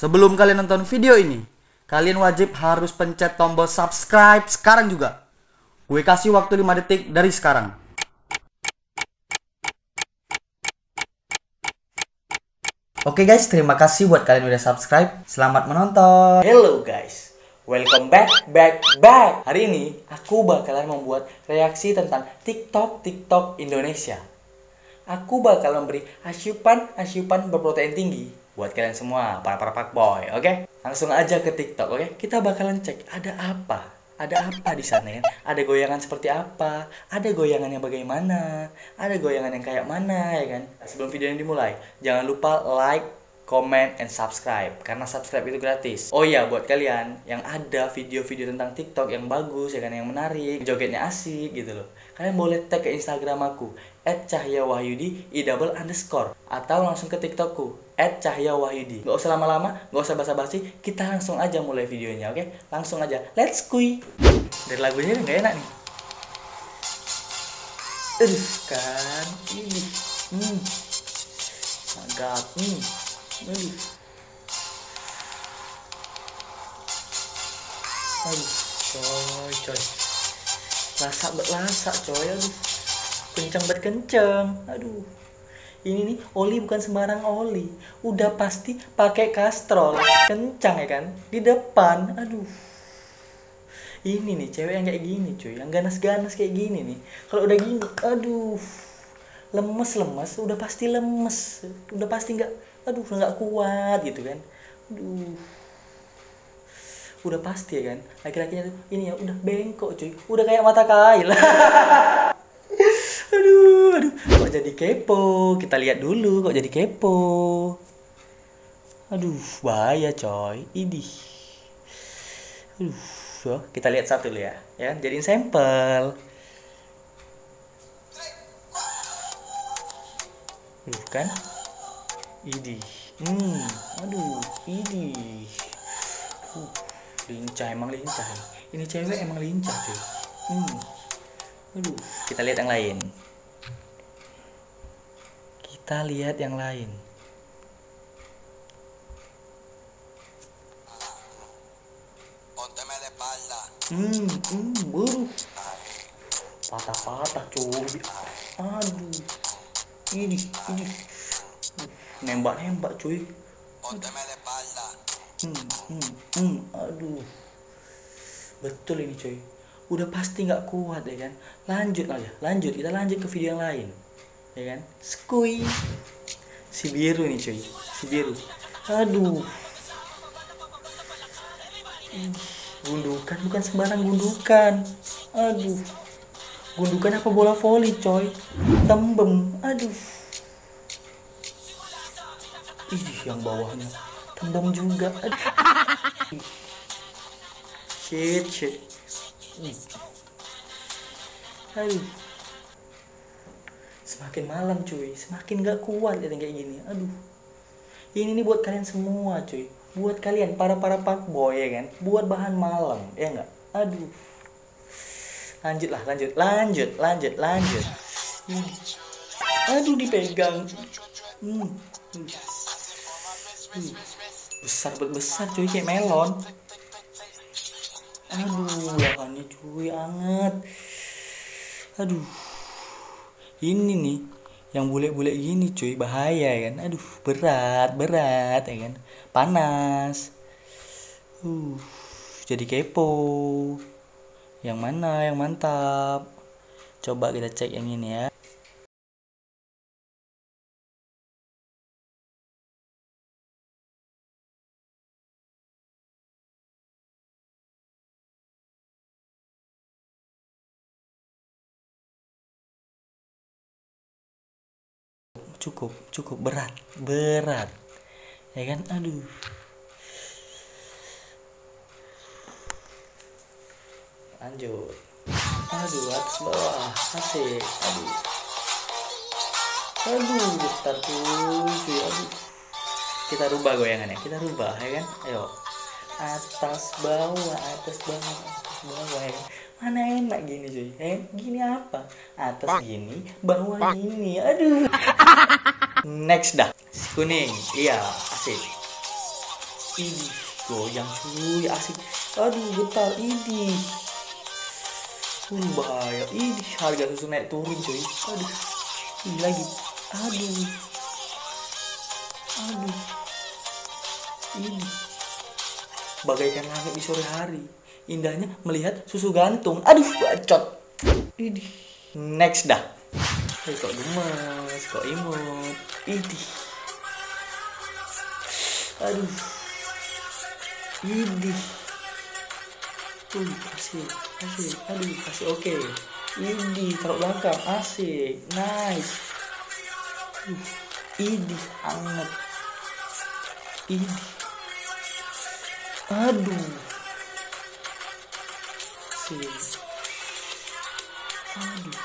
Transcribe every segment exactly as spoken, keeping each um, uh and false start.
Sebelum kalian nonton video ini, kalian wajib harus pencet tombol subscribe sekarang juga. Gue kasih waktu lima detik dari sekarang. Oke guys, terima kasih buat kalian udah subscribe. Selamat menonton. Hello guys, welcome back, back, back. Hari ini aku bakalan membuat reaksi tentang TikTok, TikTok Indonesia. Aku bakal memberi asupan-asupan berprotein tinggi buat kalian semua, para para fuckboy, oke? Okay? Langsung aja ke TikTok, oke? Okay? Kita bakalan cek ada apa, ada apa di sana ya? Ada goyangan seperti apa? Ada goyangan yang bagaimana? Ada goyangan yang kayak mana ya kan? Sebelum video ini dimulai, jangan lupa like, comment, and subscribe karena subscribe itu gratis. Oh iya, buat kalian yang ada video-video tentang TikTok yang bagus ya kan, yang menarik, jogetnya asik gitu loh, kalian boleh tag ke Instagram aku et cahyawahyudi i double underscore atau langsung ke TikTokku et cahyawahyudi. Gak usah lama-lama, gak usah basa-basi, kita langsung aja mulai videonya, oke? Langsung aja, let's go. Dari lagunya udah gak enak nih. Aduh kan, ini, hmm, agak, hmm, aduh, aduh, coy, coy, lasak berlasak, coy, aduh. Kencang banget kencang, aduh. Ini nih oli bukan sembarang oli, udah pasti pakai kastrol, kencang ya kan, di depan, aduh. Ini nih cewek yang kayak gini cuy, yang ganas-ganas kayak gini nih, kalau udah gini, aduh, lemes-lemes, udah pasti lemes, udah pasti nggak, aduh nggak kuat gitu kan, aduh. Udah pasti ya kan, laki-lakinya tuh ini ya udah bengkok cuy, udah kayak mata kail. Aduh, aduh, kok jadi kepo? Kita lihat dulu kok jadi kepo. Aduh, bahaya coy. Idih. Aduh, so, kita lihat satu dulu ya, ya, jadiin sampel. Aduh kan? Idih. Hmm, aduh, idih. Uh, lincah emang lincah. Ini cewek emang lincah cuy. Hmm. Aduh, kita lihat yang lain. Kita lihat yang lain. Hmm, hmm, baru patah-patah cuy. Aduh, ini, ini, nembak-nembak cuy. Hmm, hmm, hmm, aduh, betul ini cuy. Udah pasti nggak kuat ya kan. Lanjut aja, lanjut, kita lanjut ke video yang lain ya kan. Skui si biru nih cuy, si biru, aduh, gundukan bukan sembarang gundukan, aduh, gundukan apa bola voli coy, tembem, aduh, ih yang bawahnya tembem juga, aduh, shit shit. Aduh, semakin malam cuy, semakin gak kuat lihat kayak gini. Aduh, ini nih buat kalian semua cuy, buat kalian para para fuckboy ya kan, buat bahan malam ya nggak. Aduh, lanjut lah, lanjut, lanjut, lanjut, lanjut. Hmm. Aduh, dipegang. Hmm. Hmm. Besar besar cuy, kayak melon. Aduh, lahannya cuy anget. Aduh, ini nih yang bule-bule gini cuy, bahaya ya kan. Aduh, berat berat ya kan, panas. Uh, jadi kepo. Yang mana yang mantap? Coba kita cek yang ini ya. Cukup, cukup berat, berat, ya kan? Aduh, lanjut, aduh, atas bawah, asik, aduh, aduh, bentar cuy, aduh, kita rubah goyangannya, kita rubah, ya kan? Ayo, atas bawah, atas bawah, atas bawah, ya kan? Mana enak gini cuy, eh gini apa? Atas gini, bawah gini, aduh. Next dah, kuning, iya asik. Ini goyang cuy, asik. Aduh getar ini. Uh, bahaya. Ini harga susu naik turun cuy. Aduh. Ini lagi. Aduh. Aduh. Ini bagaikan langit di sore hari. Indahnya melihat susu gantung. Aduh, bacot. Ini. Next dah. Hey, kok gemes, kok imut. Ini. Aduh. Ini. Uh, asik, asik. Aduh, asik oke. Okay. Ini taruh belakang, asik, nice. Uh, ini hangat. Ini. Aduh. Asik. Aduh.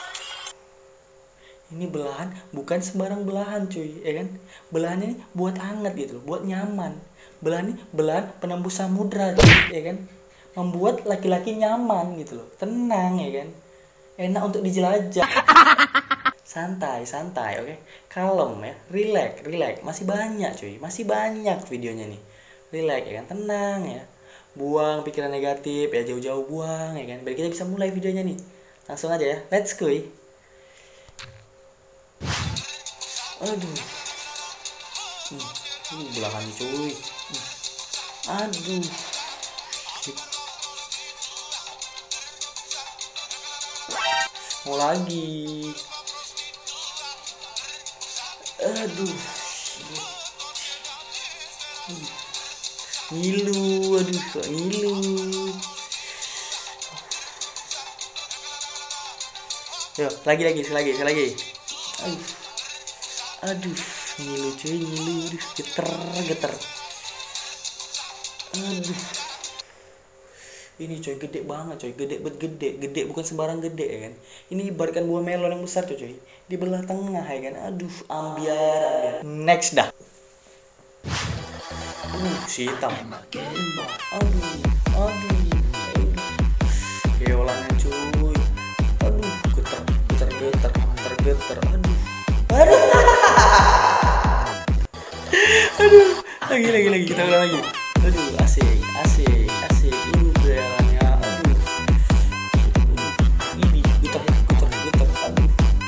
Ini belahan bukan sembarang belahan cuy, ya kan? Belahannya ini buat hangat gitu loh, buat nyaman. Belahan ini belahan penembus samudra cuy, ya kan? Membuat laki-laki nyaman gitu loh, tenang ya kan? Enak untuk dijelajah. Santai, santai, oke? Okay? Kalem ya, relax, relax. Masih banyak cuy, masih banyak videonya nih. Relax ya kan, tenang ya. Buang pikiran negatif ya, jauh-jauh buang ya kan. Biar kita bisa mulai videonya nih. Langsung aja ya, let's go. Aduh. Hmm, ini belahan cuy. Hmm. Aduh. Mau lagi. Aduh. Ngilu, aduh kok ngilu. Yo, lagi lagi, lagi, lagi. Aduh. Aduh, ngilu cuy, ngilu, aduh, geter, geter. Aduh. Ini coy gede banget coy, gede bet gede, gede bukan sembarang gede ya kan. Ini ibaratkan buah melon yang besar tuh coy, di belah tengah ya kan. Aduh, ambiar, ambiar. Next dah. Uh, si hitam. Aduh, aduh. Keolannya cuy. Aduh, geter, geter, geter, geter, geter. Aduh. Aduh. Aduh, lagi lagi lagi kita ulang lagi. Aduh, asik, asik, asik. Ini jalannya. Aduh. Ini geter, geter, geter. Aduh.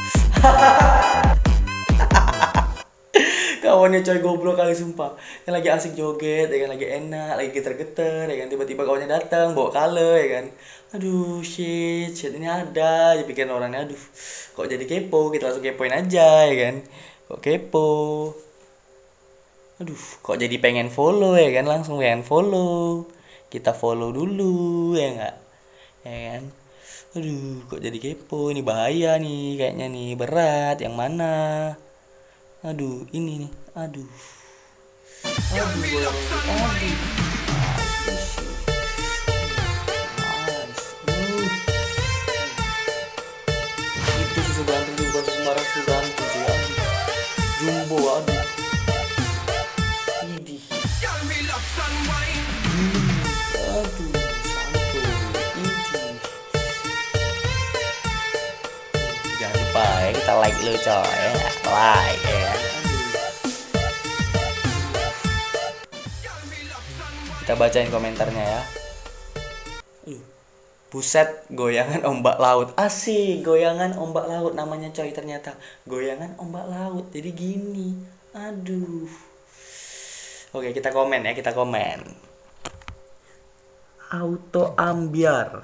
Kawannya coy goblok kali sumpah. Yang lagi asik joget, ya kan, lagi enak, lagi geter-geter, ya kan, tiba-tiba kawannya datang bawa kale, ya kan. Aduh, shit, shit ini ada. Ya pikiran orangnya, aduh. Kok jadi kepo, kita langsung kepoin aja, ya kan. Kok kepo. Aduh, kok jadi pengen follow, ya kan, langsung pengen follow. Kita follow dulu, ya enggak? Ya kan. Aduh, kok jadi kepo, ini bahaya nih, kayaknya nih, berat, yang mana? Aduh, ini nih, aduh. Aduh, goyang, aduh. Itu susu gantung juga, susu marah susu gantung ya. Jumbo, aduh. Idih. Hmm, aduh, santuy. Idih. Jangan lupa ya, kita like dulu coy ya. Like ya. Kita bacain komentarnya ya. Uh, buset, goyangan ombak laut. Asik, goyangan ombak laut namanya coy ternyata. Goyangan ombak laut. Jadi gini. Aduh. Oke, kita komen ya, kita komen. Auto ambiar.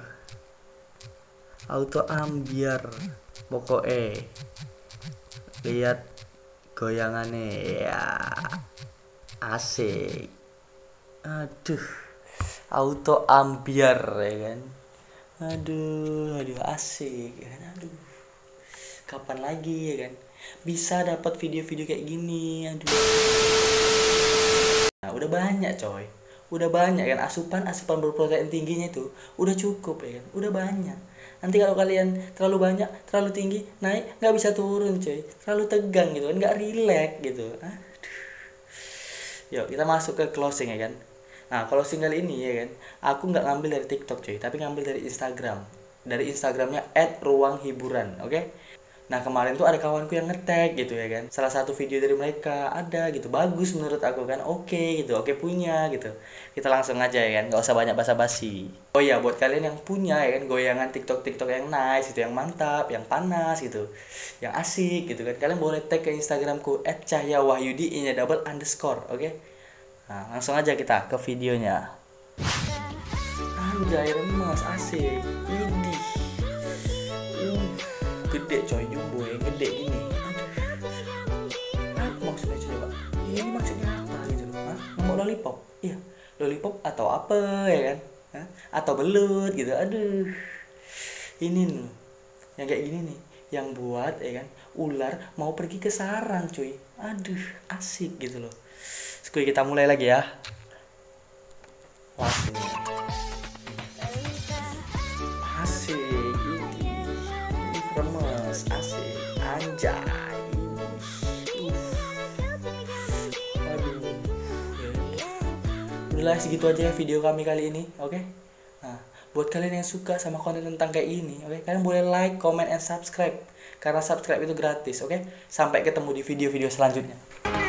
Auto ambiar. Pokoknya lihat goyangannya ya. Asik. Aduh, auto ambiar ya kan. Aduh, aduh asik ya kan. Aduh, kapan lagi ya kan bisa dapat video-video kayak gini. Aduh. Nah, udah banyak coy. Udah banyak kan asupan asupan berprotein tingginya itu udah cukup ya kan. Udah banyak. Nanti kalau kalian terlalu banyak, terlalu tinggi, naik nggak bisa turun coy. Terlalu tegang gitu kan, nggak relax gitu. Aduh. Yuk kita masuk ke closing ya kan. Nah, closing kali ini ya kan, aku nggak ngambil dari TikTok cuy, tapi ngambil dari Instagram. Dari Instagramnya et ruang hiburan, oke? Okay? Nah kemarin tuh ada kawanku yang nge-tag gitu ya kan, salah satu video dari mereka ada gitu, bagus menurut aku kan, oke gitu, oke punya gitu. Kita langsung aja ya kan, nggak usah banyak basa-basi. Oh iya, buat kalian yang punya ya kan goyangan TikTok TikTok yang nice gitu, yang mantap, yang panas gitu, yang asik gitu kan, kalian boleh tag ke Instagramku et cahyawahyudi nya double underscore, oke? Nah langsung aja kita ke videonya. Anjay, remes, asik, idih. Uh, gede coy, jumbo yang gede ini. Apa maksudnya coba? Ini maksudnya apa gitu loh? Hah? Ngomong lollipop? Iya, lollipop atau apa ya kan? Hah? Atau belut gitu. Aduh. Ini nih, yang kayak gini nih, yang buat ya kan ular mau pergi ke sarang cuy. Aduh, asik gitu loh. Sekali kita mulai lagi ya. Wah, ini. Asik ini. Ini remes, asik. Anjay. Aduh. Udahlah segitu aja ya video kami kali ini, oke? Okay? Nah, buat kalian yang suka sama konten tentang kayak ini, oke? Okay? Kalian boleh like, comment, and subscribe. Karena subscribe itu gratis, oke? Okay? Sampai ketemu di video-video selanjutnya.